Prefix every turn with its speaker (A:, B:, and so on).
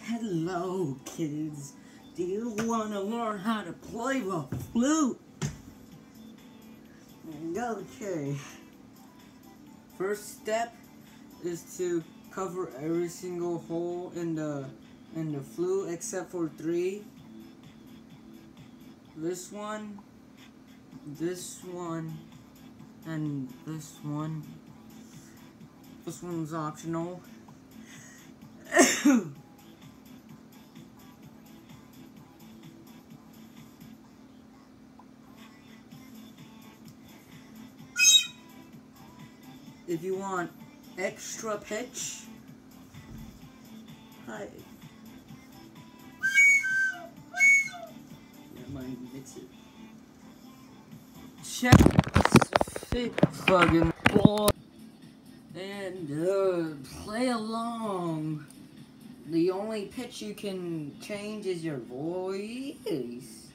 A: Hello, kids. Do you want to learn how to play the flute? Okay. First step is to cover every single hole in the flute except for 3. This one, and this one. This one's optional. If you want extra pitch, hi. Mix it. Check fucking ball and play along. The only pitch you can change is your voice.